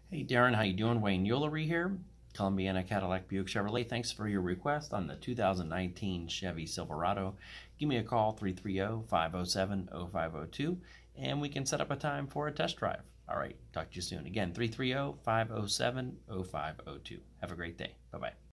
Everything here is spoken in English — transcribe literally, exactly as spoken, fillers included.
Hey Darren, how you doing? Wayne Eulery here, Columbiana Cadillac Buick Chevrolet. Thanks for your request on the two thousand nineteen Chevy Silverado. Give me a call, three three zero, five zero seven, zero five zero two, and we can set up a time for a test drive. All right, talk to you soon. Again, three three zero, five zero seven, zero five zero two. Have a great day. Bye-bye.